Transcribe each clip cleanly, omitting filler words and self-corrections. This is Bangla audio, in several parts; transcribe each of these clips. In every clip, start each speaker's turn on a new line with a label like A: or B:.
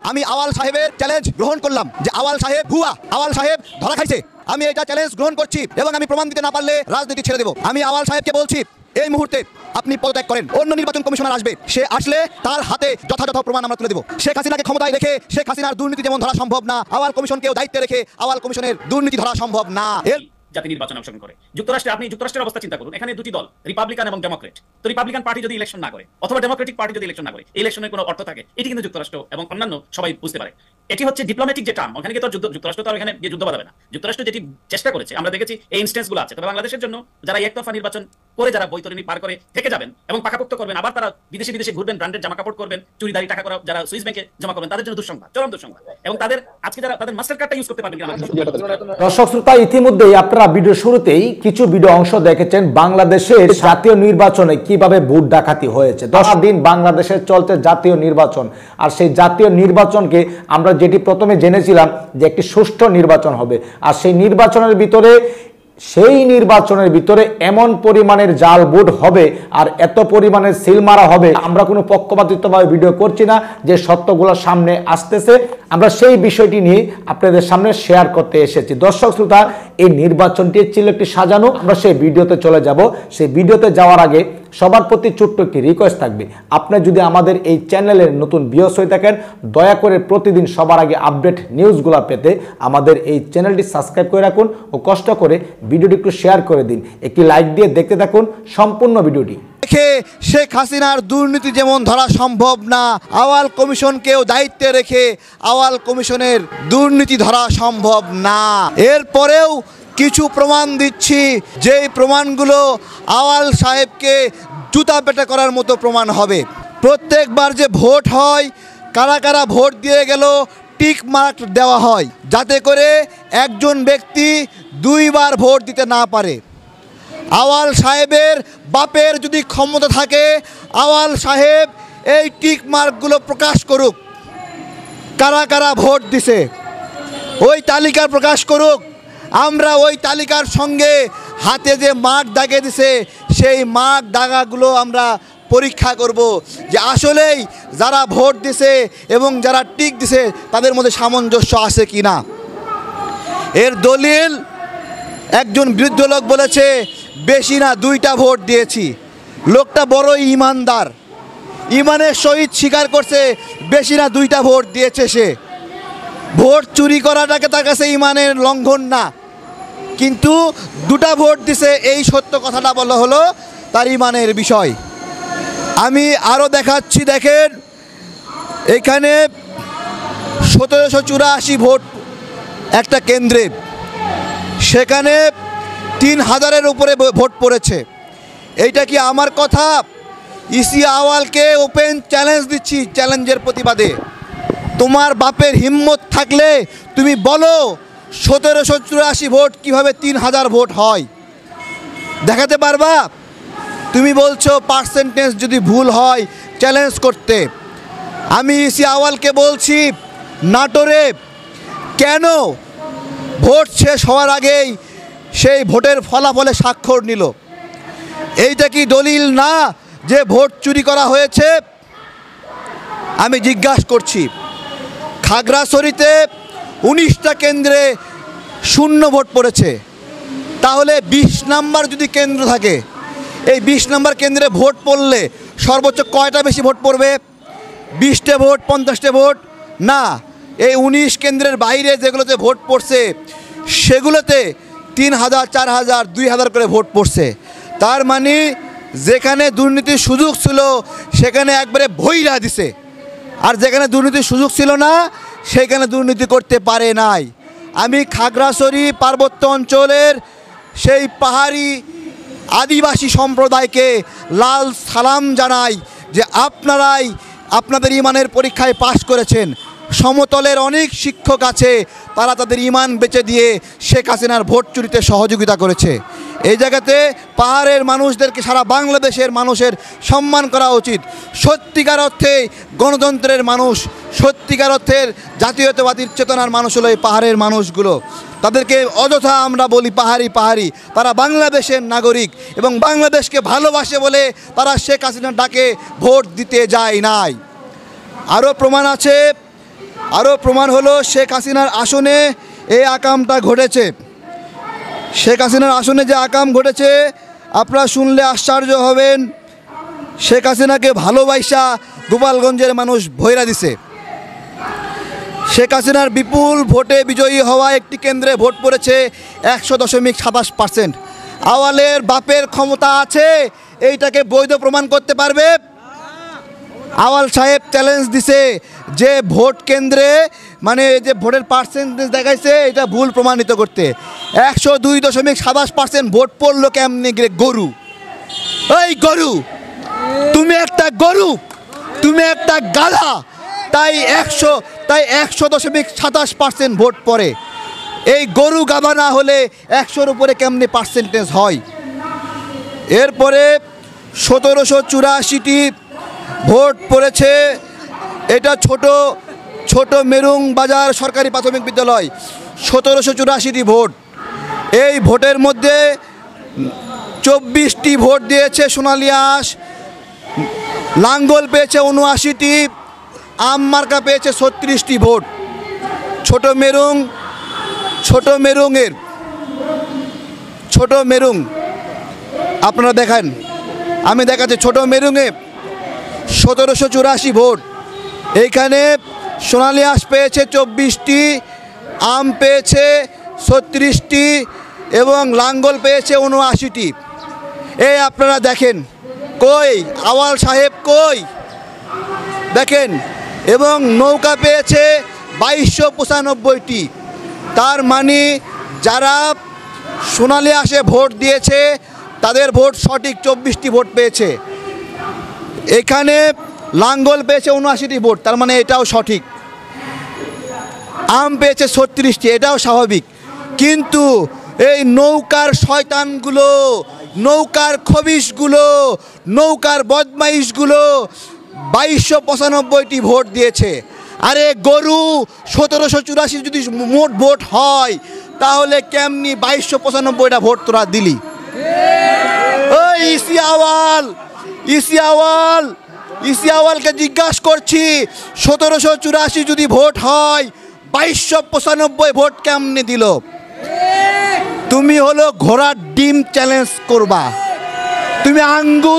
A: আমি আওয়াল সাহেবের চ্যালেঞ্জ গ্রহণ করলাম যে আওয়াল সাহেব ভুয়া, আওয়াল সাহেব ধরা খাইছে। আমি এটা চ্যালেঞ্জ গ্রহণ করছি এবং আমি প্রমাণ দিতে না পারলে রাজনীতি ছেড়ে দেব। আমি আওয়াল সাহেবকে বলছি এই মুহূর্তে আপনি পদত্যাগ করেন, অন্য নির্বাচন কমিশনার আসবে, সে আসলে তার হাতে যথাযথ প্রমাণ আমরা তুলে দেব। শেখ হাসিনাকে ক্ষমতায় রেখে শেখ হাসিনার দুর্নীতি যেমন ধরা সম্ভব না, আওয়াল কমিশনকেও দায়িত্বে রেখে আওয়াল কমিশনের দুর্নীতি ধরা সম্ভব না।
B: জাতীয় নির্বাচনে অংশগ্রহণ করে যুক্তরাষ্ট্রে, আপনি যুক্তরাষ্ট্রের অবস্থা চিন্তা করুন, এখানে দুটি দল, রিপাবলিকান এবং ডেমোক্রেট। তো রিপাবলিকান পার্টি যদি ইলেকশন না করে অথবা ডেমোক্রেটিক পার্টি যদি ইলেকশন না করে, এই ইলেকশনের কোনো অর্থ থাকে? এটি কিন্তু যুক্তরাষ্ট্র এবং অন্যান্য সবাই বুঝতে পারে। এটি হচ্ছে ডিপ্লোম্যাটিক যে টার্ম, ওখানে তো যুক্তরাষ্ট্র তো এখানে যুদ্ধ বাড়াবে না। যুক্তরাষ্ট্র যেটি চেষ্টা করেছে আমরা দেখেছি, এই ইনস্টেন্সগুলো আছে। তবে বাংলাদেশের জন্য যারা একতরফা নির্বাচন করে যারা বৈতরণী পার করে থেকে যাবেন এবং পাকাপোক্ত করবেন, আবার তারা বিদেশে ঘুরবেন, ব্র্যান্ডেড জামা কাপড় করবেন, চুরিদারি টাকা করা যারা সুইস ব্যাংকে জমা করবেন, তাদের জন্য দুঃসংবাদ, চরম দুঃসংবাদ। এবং তাদের আজকে যারা তাদের মাস্টার কার্ডটা ইউজ করতে পারবেন কিনা।
C: দর্শক শ্রোতা, ইতিমধ্যেই আপনারা ভিডিও শুরুতেই কিছু ভিডিও অংশ দেখেছেন বাংলাদেশের জাতীয় নির্বাচনে কিভাবে ভোট ডাকাতি হয়েছে। 10 দিন বাংলাদেশে চলছে জাতীয় নির্বাচন, আর সেই জাতীয় নির্বাচনকে আমরা যেটি প্রথমে জেনেছিলাম যে একটি সুষ্ঠু নির্বাচন হবে, আর সেই নির্বাচনের ভিতরে এমন পরিমাণের জাল ভোট হবে আর এত পরিমাণের সিল মারা হবে। আমরা কোনো পক্ষপাতিত্বভাবে ভিডিও করছি না, যে সত্যগুলো সামনে আসতেছে আমরা সেই বিষয়টি নিয়ে আপনাদের সামনে শেয়ার করতে এসেছি। দর্শক শ্রোতা, এই নির্বাচনটি ছিল একটি সাজানো। আমরা সেই ভিডিওতে চলে যাব। সেই ভিডিওতে যাওয়ার আগে সবার প্রতি ছোট্ট একটি রিকোয়েস্ট থাকবে, আপনি যদি আমাদের এই চ্যানেলের নতুন ভিউয়ার্স হয়ে থাকেন, দয়া করে প্রতিদিন সবার আগে আপডেট নিউজগুলো পেতে আমাদের এই চ্যানেলটি সাবস্ক্রাইব করে রাখুন ও কষ্ট করে ভিডিওটি একটু শেয়ার করে দিন। একটি লাইক দিয়ে দেখতে থাকুন সম্পূর্ণ ভিডিওটি।
A: শেখ হাসিনার দুর্নীতি যেমন ধরা সম্ভব না, আওয়াল কমিশনকেও দায়িত্বে রেখে আওয়াল কমিশনের দুর্নীতি ধরা সম্ভব না। এরপরেও কিছু প্রমাণ দিচ্ছি, যেই প্রমাণগুলো আওয়াল সাহেবকে জুতা পেটা করার মতো প্রমাণ হবে। প্রত্যেকবার যে ভোট হয়, কারা কারা ভোট দিয়ে গেল টিক মার্ক দেওয়া হয়, যাতে করে একজন ব্যক্তি 2 বার ভোট দিতে না পারে। আওয়াল সাহেবের বাপের যদি ক্ষমতা থাকে, আওয়াল সাহেব এই টিক মার্কগুলো প্রকাশ করুক, কারা কারা ভোট দিছে ওই তালিকা প্রকাশ করুক। আমরা ওই তালিকার সঙ্গে হাতে যে মার্ক দাগে দিছে সেই মার্ক দাগাগুলো আমরা পরীক্ষা করব যে আসলেই যারা ভোট দিছে এবং যারা টিক দিছে তাদের মধ্যে সামঞ্জস্য আছে কি না। এর দলিল, একজন বৃদ্ধ লোক বলেছে বেশি না 2টা ভোট দিয়েছি। লোকটা বড় ইমানদার, ইমানের সহিত স্বীকার করছে বেশি না 2টা ভোট দিয়েছে সে। ভোট চুরি করাটাকে তার কাছে ইমানের লঙ্ঘন না, কিন্তু 2টা ভোট দিছে এই সত্য কথাটা বলা হলো তার ইমানের বিষয়। আমি আরও দেখাচ্ছি, দেখেন এখানে 1784 ভোট একটা কেন্দ্রে, সেখানে 3000-এর উপরে ভোট পড়েছে। এইটা কি আমার কথা? ইসি আওয়ালকে ওপেন চ্যালেঞ্জ দিচ্ছি, চ্যালেঞ্জের প্রতিবাদে তোমার বাপের হিম্মত থাকলে তুমি বলো 1784 ভোট কিভাবে 3000 ভোট হয়, দেখাতে পারবা? তুমি বলছো পার্সেন্টেজ যদি ভুল হয় চ্যালেঞ্জ করতে। আমি ইসি আওয়ালকে বলছি, নাটোরে কেন ভোট শেষ হওয়ার আগেই সেই ভোটের ফলাফলে স্বাক্ষর নিল? এইটা কি দলিল না যে ভোট চুরি করা হয়েছে? আমি জিজ্ঞাসা করছি। খাগড়াছড়িতে 19টা কেন্দ্রে 0 ভোট পড়েছে, তাহলে 20 নাম্বার যদি কেন্দ্র থাকে, এই 20 নাম্বার কেন্দ্রে ভোট পড়লে সর্বোচ্চ কয়টা বেশি ভোট পড়বে? 20টে ভোট, 50টে ভোট না। এই 19 কেন্দ্রের বাইরে যেগুলোতে ভোট পড়ছে সেগুলোতে 3000, 4000, 2000 করে ভোট পড়ছে। তার মানে যেখানে দুর্নীতির সুযোগ ছিল সেখানে একবারে ভইরা দিছে, আর যেখানে দুর্নীতির সুযোগ ছিল না সেখানে দুর্নীতি করতে পারে নাই। আমি খাগড়াছড়ি পার্বত্য অঞ্চলের সেই পাহাড়ি আদিবাসী সম্প্রদায়কে লাল সালাম জানাই যে আপনারাই আপনাদের ইমানের পরীক্ষায় পাশ করেছেন। সমতলের অনেক শিক্ষক আছে, তারা তাদের ইমান বেচে দিয়ে শেখ হাসিনার ভোট চুরিতে সহযোগিতা করেছে। এই জায়গাতে পাহাড়ের মানুষদেরকে সারা বাংলাদেশের মানুষের সম্মান করা উচিত। সত্যিকার অর্থে গণতন্ত্রের মানুষ, সত্যিকার অর্থের জাতীয়তাবাদীর চেতনার মানুষ হলো এই পাহাড়ের মানুষগুলো। তাদেরকে অযথা আমরা বলি পাহাড়ি পাহাড়ি, তারা বাংলাদেশের নাগরিক এবং বাংলাদেশকে ভালোবাসে বলে তারা শেখ হাসিনার ডাকে ভোট দিতে যায় নাই। আরও প্রমাণ আছে, আরও প্রমাণ হলো শেখ হাসিনার আসনে এই আকামটা ঘটেছে। শেখ হাসিনার আসনে যে আকাম ঘটেছে আপনারা শুনলে আশ্চর্য হবেন। শেখ হাসিনাকে ভালোবাসা গোপালগঞ্জের মানুষ ভৈরা দিছে। শেখ হাসিনার বিপুল ভোটে বিজয়ী হওয়া একটি কেন্দ্রে ভোট পড়েছে 100.27%। আওয়ালের বাপের ক্ষমতা আছে এইটাকে বৈধ প্রমাণ করতে পারবে? আওয়াল সাহেব চ্যালেঞ্জ দিছে যে ভোট কেন্দ্রে মানে যে ভোটের পার্সেন্টেজ দেখাইছে এটা ভুল প্রমাণিত করতে। 102.27% ভোট পড়লো কেমনি গরু? এই গরু, তুমি একটা গরু, তুমি একটা গাধা, তাই 100.27% ভোট পড়ে। এই গরু গাভা না হলে 100-র উপরে কেমনি পার্সেন্টেজ হয়? এরপরে 1784টি ভোট পড়েছে। এটা ছোট মেরুং বাজার সরকারি প্রাথমিক বিদ্যালয়। 1784টি ভোট। এই ভোটের মধ্যে 24টি ভোট দিয়েছে সোনালী আঁশ, লাঙ্গল পেয়েছে 79টি, আম মার্কা পেয়েছে 36টি ভোট। ছোট মেরুং আপনারা দেখেন, আমি দেখাচ্ছি। ছোট মেরুংয়ে 1784 ভোট। এইখানে সোনালী আঁশ পেয়েছে 24টি, আম পেয়েছে 36টি এবং লাঙ্গল পেয়েছে 79টি। এই আপনারা দেখেন, কই আওয়াল সাহেব কই দেখেন। এবং নৌকা পেয়েছে 2295টি। তার মানে যারা সোনালী আঁশে ভোট দিয়েছে তাদের ভোট সঠিক, 24টি ভোট পেয়েছে। এখানে লাঙ্গল পেয়েছে 79টি ভোট, তার মানে এটাও সঠিক। আম পেয়েছে 36টি, এটাও স্বাভাবিক। কিন্তু এই নৌকার শয়তানগুলো, নৌকার খবিশগুলো, নৌকার বদমাইশগুলো 2295টি ভোট দিয়েছে। আরে গরু, 1784 যদি মোট ভোট হয় তাহলে কেমনি 2295টা ভোট তোরা দিলি? ওই ইসি আওয়ালকে জিজ্ঞাসা করছি, 1784 যদি ভোট হয় 2295 ভোট কেমনি দিল? তুমি হলো ঘোড়ার ডিম চ্যালেঞ্জ করবা। তুমি আঙ্গুল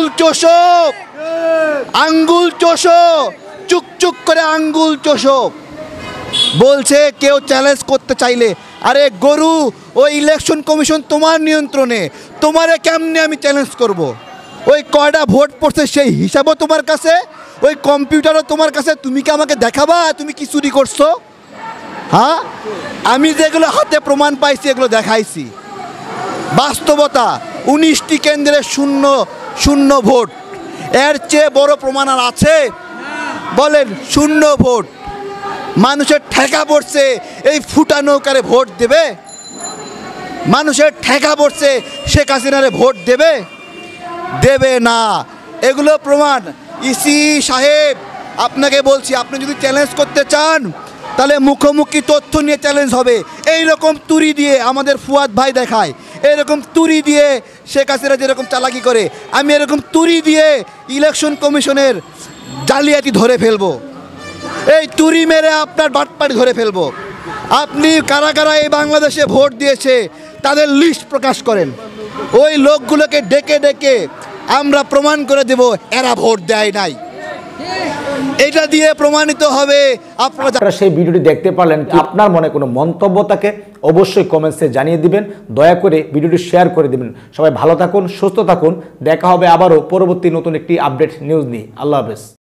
A: চোষো, চুকচুক করে আঙ্গুল চোষো। বলছে কেউ চ্যালেঞ্জ করতে চাইলে, আরে গরু, ওই ইলেকশন কমিশন তোমার নিয়ন্ত্রণে, তোমারে কেমনে আমি চ্যালেঞ্জ করব? ওই কয়টা ভোট পড়ছে সেই হিসাবও তোমার কাছে, ওই কম্পিউটারও তোমার কাছে। তুমি কি আমাকে দেখাবা তুমি কি চুরি করছো? হ্যাঁ, আমি যেগুলো হাতে প্রমাণ পাইছি এগুলো দেখাইছি। বাস্তবতা, 19টি কেন্দ্রে শূন্য ভোট। এর চেয়ে বড় প্রমাণ আর আছে? বলেন, 0 ভোট। মানুষের ঠেকা পড়ছে এই ফুটা নৌকারে ভোট দেবে? মানুষের ঠেকা পড়ছে শেখ হাসিনারে ভোট দেবে না। এগুলো প্রমাণ। ইসি সাহেব আপনাকে বলছি, আপনি যদি চ্যালেঞ্জ করতে চান তাহলে মুখোমুখি তথ্য নিয়ে চ্যালেঞ্জ হবে। এই রকম তুড়ি দিয়ে আমাদের ফুয়াদ ভাই দেখায়, এরকম তুড়ি দিয়ে শেখ হাসিনা যেরকম চালাকি করে, আমি এরকম তুড়ি দিয়ে ইলেকশন কমিশনের জালিয়াতি ধরে ফেলবো। এই তুড়ি মেরে আপনার বাটপাড়ি ধরে ফেলবো। আপনি কারা কারা এই বাংলাদেশে ভোট দিয়েছে তাদের লিস্ট প্রকাশ করেন। ওই লোকগুলোকে ডেকে ডেকে আমরা প্রমাণ করে দেব এরা ভোট দেয় নাই। এটা দিয়ে প্রমাণিত হবে। আপনারা
C: সেই ভিডিওটি দেখতে পারলেন। আপনার মনে কোনো মন্তব্য থাকে অবশ্যই কমেন্টসে জানিয়ে দিবেন। দয়া করে ভিডিওটি শেয়ার করে দিবেন। সবাই ভালো থাকুন, সুস্থ থাকুন। দেখা হবে আবারও পরবর্তী নতুন একটি আপডেট নিউজ নিয়ে। আল্লাহ হাফেজ।